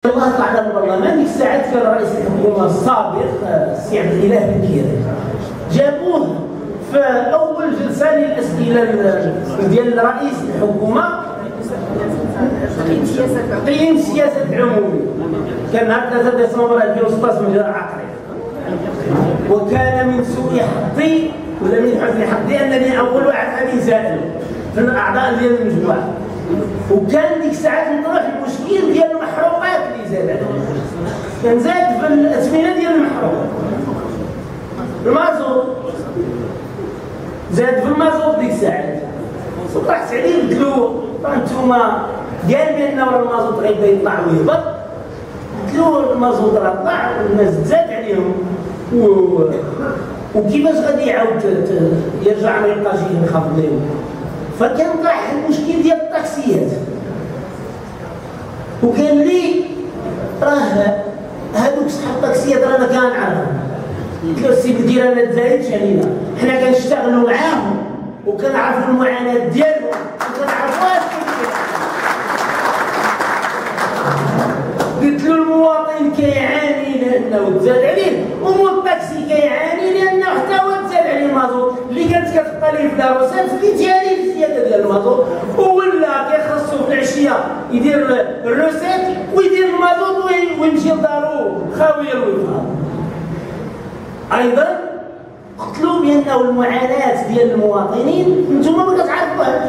الله طلع على البرلمان ديك الساعات كان رئيس الحكومه السابق السي عبد الاله بن كيري، جابوه في اول جلسه للاسئله ديال رئيس الحكومه قيم السياسه العموميه، كان نهار 3 ديسمبر 2016 من جهه عقري. وكان من سوء حظي ولا من حسن حظي انني اول واحد غادي نسائل في الاعضاء ديال المجموعه، وكان ديك الساعات نطرح المشكل ديال المحروقات اللي زاد كان زاد في الاثمنه ديال المحروقات. المازوت زاد في المازوت ديك الساعات، وطرحت عليه قلت له انتوما قال بان المازوت غيبدا يطلع ويهبط، قلت له المازوت راه طلع والناس تزاد عليهم وكيفاش غادي يعاود يرجع ما يبقاش ينخفض لهم. فكان طرح المشكل ديال الطاكسيات، وقال لي راه هذوك صحاب الطاكسيات رانا كنعرفهم. قلت له السي بدير ما تزايدش علينا، حنا كنشتغلوا معاهم وكنعرفوا المعاناه ديالهم وكنعرفوا اش قلت له المواطن كيعاني لانه تزاد عليه، ومول الطاكسي كيعاني لانه حتى هو تزاد عليه المازوت اللي كانت كتبقى ليه في دارو سالفتي عليه الزياده ديال المازوت، ولا كيخصو في العشيه يدير الروسيت ويدير المازوت ويمشي لدارو خاويه الوفاء. ايضا قلت له بانه المعاناه ديال المواطنين انتم ما كتعرفوهاش.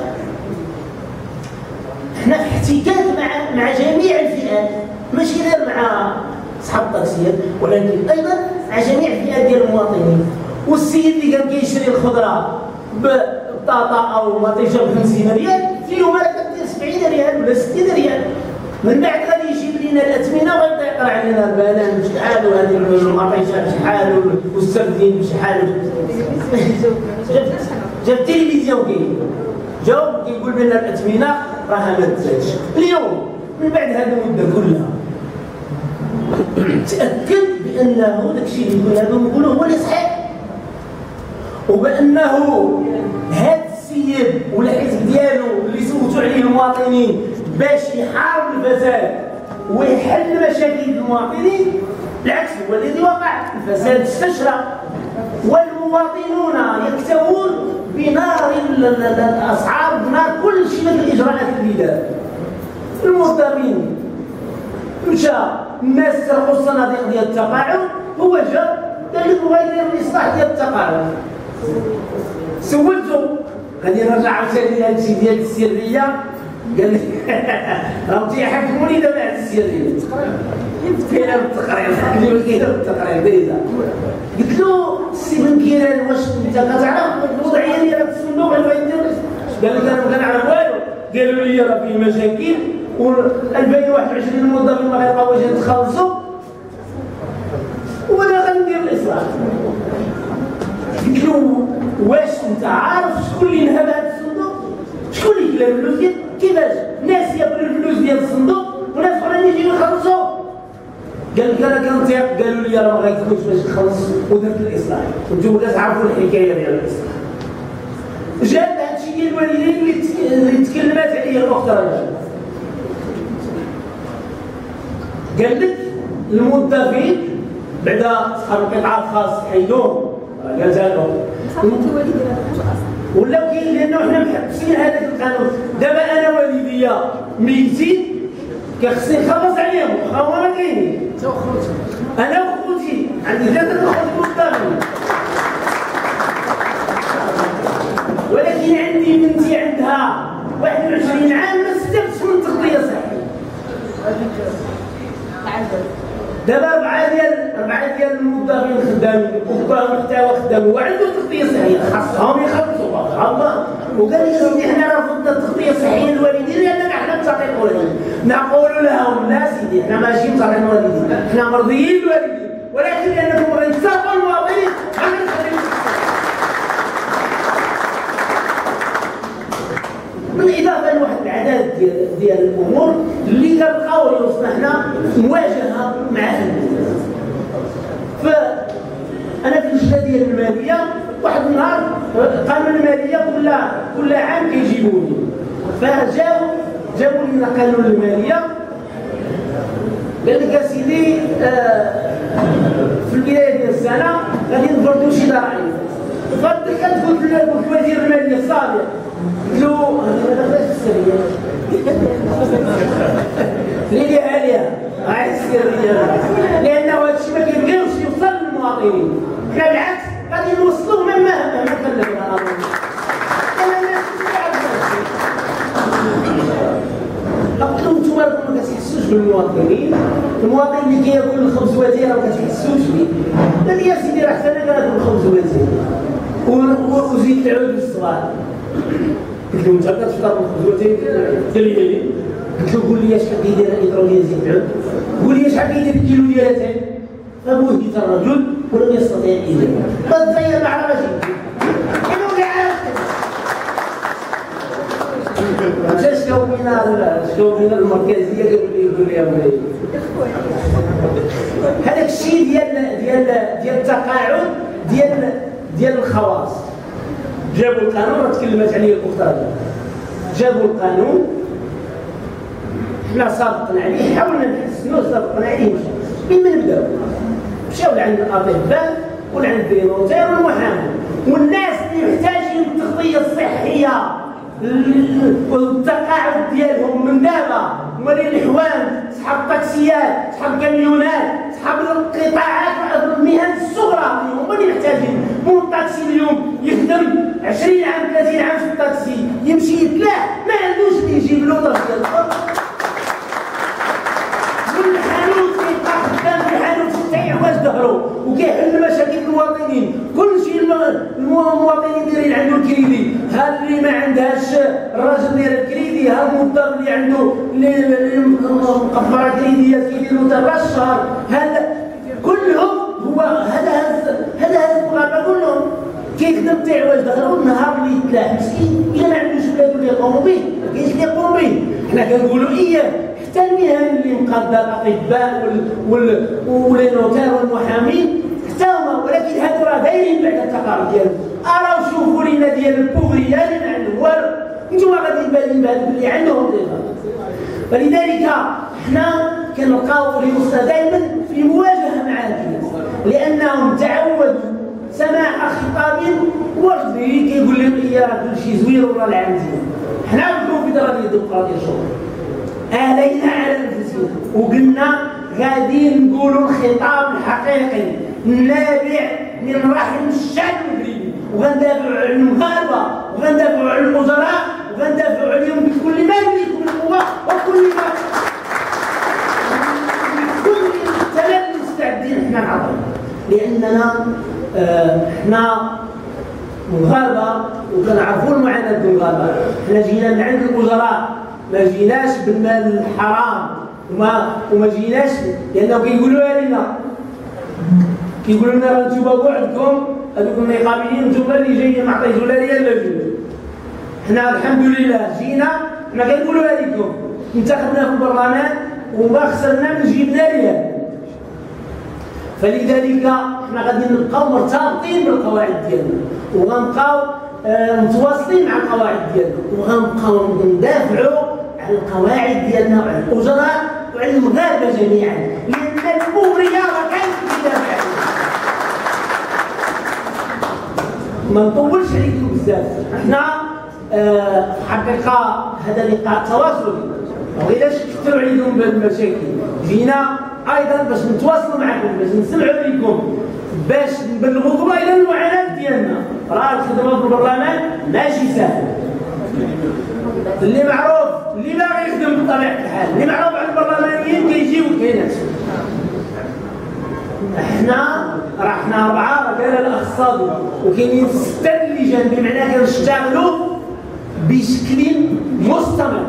حنا في احتكاك مع جميع الفئات، ماشي غير مع اصحاب الطاكسيات ولكن ايضا مع جميع الفئات ديال المواطنين. والسيد اللي كان كيشري الخضره ببطاطا او مطيشه ب 50 ريال، في يوم راه كدير 70 ريال ولا 60 ريال، من بعد غادي يجيب لنا الاثمنه وغيبدا يقرا علينا البنان بشحال وهذه المطيشه بشحال والسردين بشحال. جاب التلفزيون جاوب كيقول بان الاثمنه راها ما تزادش. اليوم من بعد هذه المده كلها تاكد بانه داكشي اللي كنا نقولوا هو اللي صحيح، وبانه هذا السيد ولا الحزب ديالو اللي صوتوا عليه المواطنين باش يحارب الفساد ويحل مشاكل المواطنين، بالعكس هو الذي وقع. الفساد استشرى والمواطنون يكتوون بنار الاسعار، بنار كل شيء من الاجراءات اللي دار. المضطرين مشى الناس سرقوا الصناديق ديال التقاعد، هو جا قال لك بغا يدير الاصلاح ديال التقاعد. سولته غادي نرجع عاوتاني لهذا الشيء ديال السريه، قال لي راهم تيحكموني دابا على السريه. كاينه بالتقرير كاينه بالتقرير دايزه. قلت له السي بن كيران واش انت كتعرف الوضعيه ديال هذا الصندوق اللي غيدير؟ قال لك انا ما كنعرف والو. قالوا لي راه فيه مشاكل و 2021 الموظفين ما غيبقاوش يتخلصوا وانا غندير الاصلاح. قلت له واش انت عارف شكون اللي نهب هذا الصندوق؟ شكون اللي كلا الفلوس ديال كيفاش؟ ناس ياكلوا الفلوس ديال الصندوق وناس اخرين يجيو يخلصوا. قال لك انا كنطيق، قالوا لي راه ما غيكونش باش تخلص ودرت الاصلاح. وانتم كتعرفوا الحكايه ديال الاصلاح. جاب هادشي ديال الوالدين اللي تكلمات عليه الاخت رجاء. قال لك الموظفين بعدا اصحاب القطاع الخاص حيدوهم راه زادوا ولاو كاين، لانه حنا محبسين هذاك القانون. دابا انا والديا ميتين كيخصني نخلص عليهم واخا هما ما كاينين. انا وخوتي عندي 3 اخوات موظفين، ولكن عندي بنتي عندها 21 عام ما استفدتش من تغطيه صحيه. دابا 4 ديال الموظفين خدامين وباهم حتى هو خدام وعنده تغطيه صحيه، خاصهم يخلصوا الله. وقال لي سيدي حنا رفضنا التغطيه الصحيه للوالدين لاننا حنا متعاطين الوالدين. نقول لهم لا سيدي حنا ماشي متعاطين الوالدين، حنا مرضيين بالوالدين، ولكن لانكم غادي تسرقوا المواطنين بالاضافه لواحد العدد ديال الامور اللي كنبقاو يوصلنا حنا مواجهه معهم. فانا في اللجنه ديال الماليه واحد النهار قانون الماليه كل عام كيجيبوني، فجاو جابوا لنا قانون الماليه قال لك يا سيدي في البدايه ديال السنه غادي نفرضوا شي ضرائب. فدخلت قلت لوزير الماليه السابق قلت له هذا باش السريه لي عليها هاي السريه لانه هذا الشيء ما كيبغيوش يوصل للمواطنين. حنا بالعكس غادي نوصلوه مهما كلفنا قلت لهم نتوما راكم ما كتحسوش بالمواطنين، المواطن اللي كياكل الخبز وتيره ما كتحسوش به. قال لي يا سيدي راه حتى انا كناكل الخبز وتيره وزيد العود بالصغار. قلت له انت كتفطر بالخبز وتيره؟ قال لي قلت له قول لي شحال كيدير لتر ديال زيت العود؟ قول لي شحال كيدير كيلو ديال اتاي؟ فبهت الرجل ولم يستطع الاجابه. فتغير مع الرجل الشؤون المركزيه يقول لي هذاك الشيء ديال التقاعد ديال الخواص. جابوا القانون تكلمت عليه الاخت، جابوا القانون حنا صادقنا عليه، حاولنا نحسنوه صادقنا عليه. من بداو مشاو لعند الاطباء ولعند الدينونتير والمحامي والناس اللي محتاجين التغطيه الصحيه والتقاعد ديالهم من دابا. مالين الحوان، صحاب الطاكسيات، صحاب الكاميونات، صحاب القطاعات المهن الصغرى هما اللي محتاجين. مو الطاكسي اليوم يخدم 20 عام 30 عام في الطاكسي يمشي يتلاح ما عندوش اللي يجيب له ضرب ديال الارض. والحانوت كيبقى خدام في الحانوت حتى يعوج ظهرو وكيحل مشاكل المواطنين. كلشي المواطنين دايرين عنده الكريدي، ها اللي ما عندهاش الراجل داير الكريدي، ها الموظف اللي عنده اللي مقبره كريديات كيديروا حتى راس الشهر. هذا كلهم هو هذا المغاربه كلهم كيخدم تيعوج ظهرو النهار اللي يتلاح مسكين. الا ما عندوش ولادو اللي يقوموا به ما كاينش اللي يقوم به. حنا كنقولوا اياه حتى المهن اللي مقاده الاطباء ولي نوتير والمحامين حتى هما، ولكن هادو راه دايرين بعد التقارب ديالهم. اراو شوفوا لينا ديال البوغريه اللي ما عندهم والو، نتوما غادي تبانين بهذوك اللي عندهم ديجا. فلذلك حنا كنلقاو اليسرى دائما في مواجهه مع الناس لانهم تعودوا سماع خطاب وردي كيقول لهم يا راه كلشي زوين وراه العام مزيان. حنا في الكونفدراليه الديمقراطيه الشرطه اهلينا على انفسنا وقلنا غادي نقولوا الخطاب الحقيقي النابع من رحم الشعب المغربي، وغندافعوا على المغاربه وغندافعوا على الوزراء وغندافعوا عليهم بكل ما نملك من قوه وكل ما بكل الثمن مستعدين حنا نعطيو. لاننا حنا مغاربه وكنعرفوا المعاناه ديال المغاربه. حنا جينا من عند الوزراء، ما جيناش بالمال الحرام وما جيناش لانه كيقولوا لنا كيقولوا لنا راه نتوما بوحدكم هذوك النقابيين نتوما اللي جايين ما عطيتوا لا ريال لا جوج. حنا الحمد لله جينا حنا كنقولوا لكم انتخبنا في البرلمان وما خسرنا من جبنا ريال. فلذلك حنا غادي نبقاو مرتبطين بالقواعد ديالنا وغنبقاو متواصلين مع القواعد ديالنا وغنبقاو ندافعوا على القواعد ديالنا وعلى الاجراء وعلى المغاربه جميعا، لان البوغريه راه كانت كتدافع عليها. ما نطولش عليكم بزاف، حنا حقيقه هذا لقاء تواصلي ما بغيناش نكثروا عليكم بالمشاكل. جينا ايضا باش نتواصلوا معكم، باش نسمعوا لكم، باش نبلغوكم ايضا المعاناه ديالنا. راه الخدمه في البرلمان ماشي سهل. اللي معروف اللي باغي يخدم بطبيعه الحال، اللي معروف على البرلمانيين كيجيو وكيناقشوا. حنا 4 راه كاين الاخ صادق وكاينين 6 اللجان، بمعنى كنشتغلوا بشكل مستمر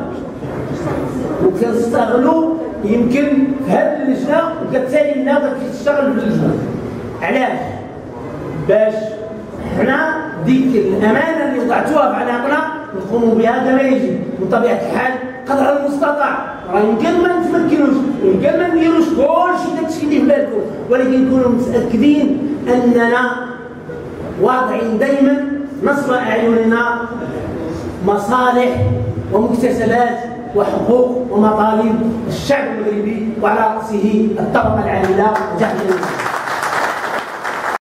وكنستغلوا يمكن في هذه اللجنه وكتسالي لنا وكتشتغل في اللجنه. علاش؟ باش حنا ديك الامانه اللي وضعتوها في عناقنا نقوموا بها كما يجب من طبيعه الحال قدر المستطاع. راه يمكن ما نتمكنوش، يمكن ما نديروش كلشي داكشي اللي في بالكم، ولكن نكونوا متاكدين اننا واضعين دائما نصب اعيننا مصالح ومكتسبات وحقوق ومطالب الشعب المغربي وعلى راسه الطبقه العامله.